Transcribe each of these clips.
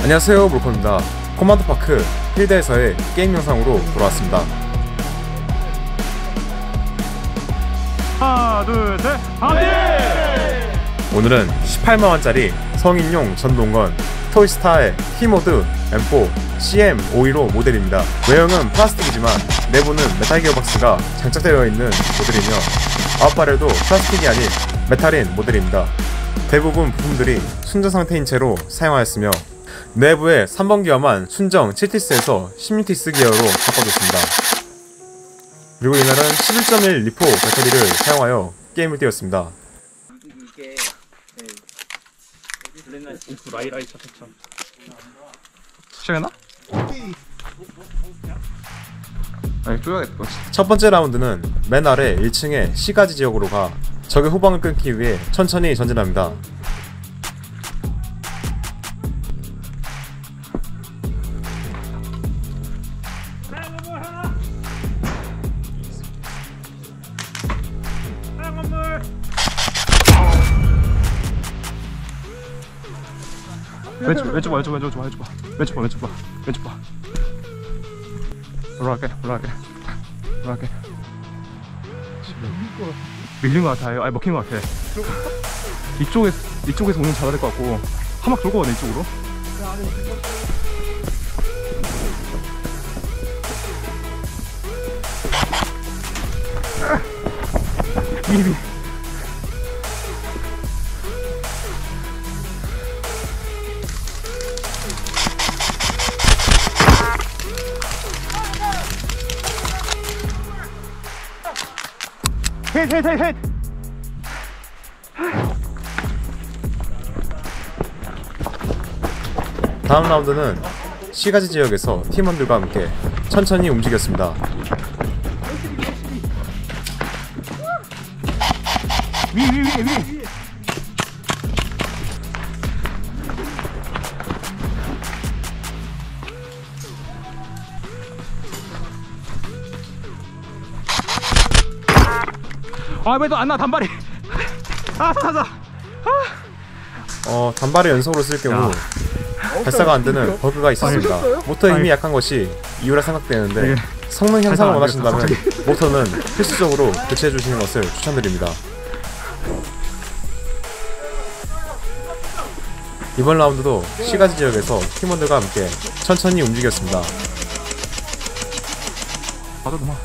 안녕하세요, 물코입니다. 코만도파크 필드에서의 게임 영상으로 돌아왔습니다. 하나 둘셋 파이팅! 오늘은 18만원짜리 성인용 전동건 토이스타의 T모드 M4 CM515 모델입니다. 외형은 플라스틱이지만 내부는 메탈 기어박스가 장착되어 있는 모델이며 아웃바렐도 플라스틱이 아닌 메탈인 모델입니다. 대부분 부품들이 순정 상태인 채로 사용하였으며 내부에 3번 기어만 순정 7티스에서 16티스 기어로 바꿔줬습니다. 그리고 이날은 11.1 리포 배터리를 사용하여 게임을 뛰었습니다. 이게 라이라이 차차차 시작했나? 아니 쪼야겠다. 첫 번째 라운드는 맨 아래 1층의 C가지 지역으로 가 적의 후방을 끊기 위해 천천히 전진합니다. 왼쪽 봐 올라갈게 밀린 것 같아요. 아니 먹힌 것 같아. 이쪽에서 오는 잡아야 될 것 같고 한 막 돌고 가네 이쪽으로. 미리 헷! 다음 라운드는 C가지 지역에서 팀원들과 함께 천천히 움직였습니다. 위. 아 왜 너 안 나 단발이. 단발을 연속으로 쓸 경우 발사가 안되는 버그가 있었습니다. 모터의 힘이 약한 것이 이유라 생각되는데 성능 향상을 원하신다면 모터는 필수적으로 교체해주시는 것을 추천드립니다. 이번 라운드도 C가지 지역에서 팀원들과 함께 천천히 움직였습니다. 맞아 누나.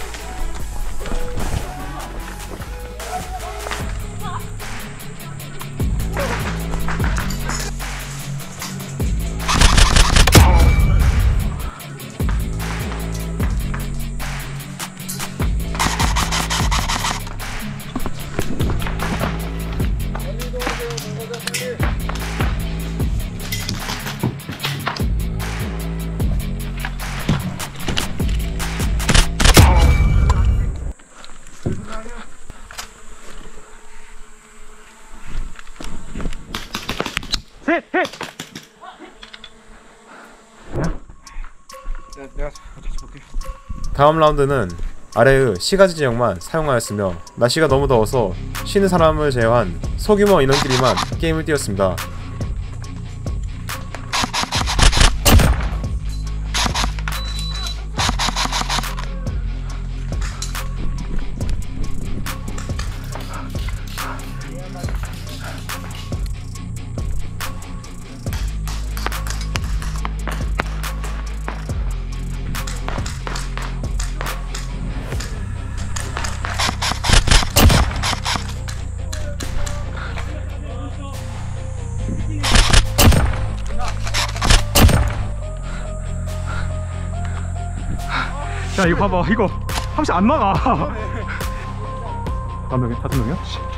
셋! 내가 다시 볼게. 다음 라운드는 아래의 C가지 지역만 사용하였으며 날씨가 너무 더워서 쉬는 사람을 제외한 소규모 인원끼리만 게임을 뛰었습니다. 야 이거 봐봐, 이거 한 번씩 안 나가. 몇 명이야? 5명이야?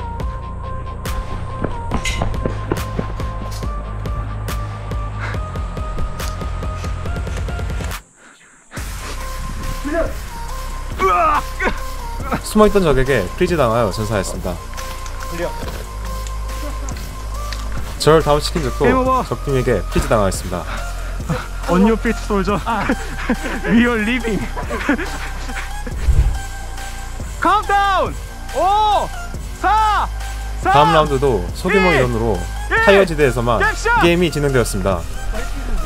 숨어있던 적에게 프리즈 당하여 전사했습니다. 저를 다운시킨 적도 적팀에게 프리즈 당하였습니다. On your feet, soldier. We are living. Countdown. 5, 4, 3. 다음 라운드도 소규모 인원으로 타이어 지대에서만 게임이 진행되었습니다.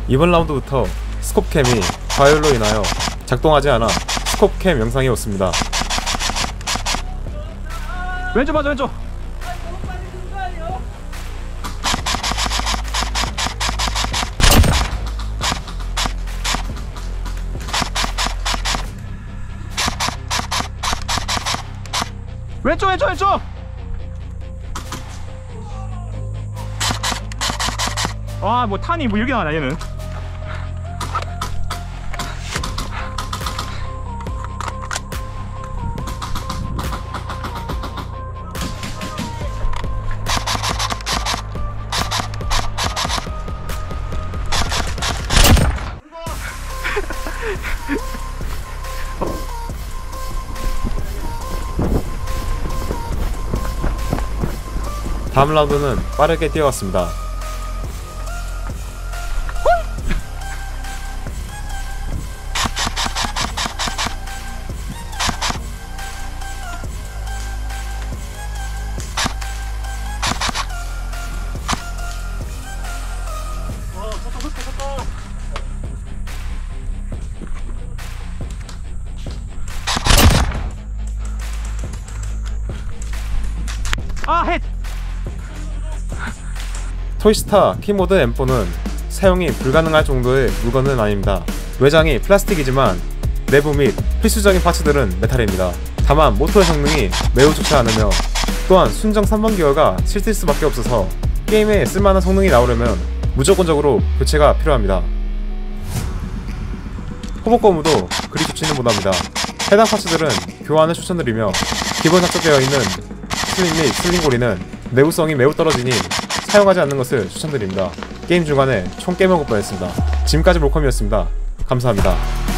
이번 라운드부터 스콥캠이 과열로 인하여 작동하지 않아 스콥캠 영상이 왔습니다. 왼쪽 맞아, 왼쪽. 왼쪽, 왼쪽, 왼쪽. 아, 뭐 탄이 뭐 이렇게 나와 얘는. 다음 라운드는 빠르게 뛰어갔습니다. 아, 헷! 토이스타 키모드 M4는 사용이 불가능할 정도의 물건은 아닙니다. 외장이 플라스틱이지만 내부 및 필수적인 파츠들은 메탈입니다. 다만 모터의 성능이 매우 좋지 않으며 또한 순정 3번 기어가 실릴 수밖에 없어서 게임에 쓸만한 성능이 나오려면 무조건적으로 교체가 필요합니다. 호복 고무도 그리 좋지는 못합니다. 해당 파츠들은 교환을 추천드리며 기본 장착되어 있는 슬링 및 슬링고리는 내구성이 매우 떨어지니 사용하지 않는 것을 추천드립니다. 게임 중간에 총 깨먹을 뻔했습니다. 지금까지 몰컴이었습니다. 감사합니다.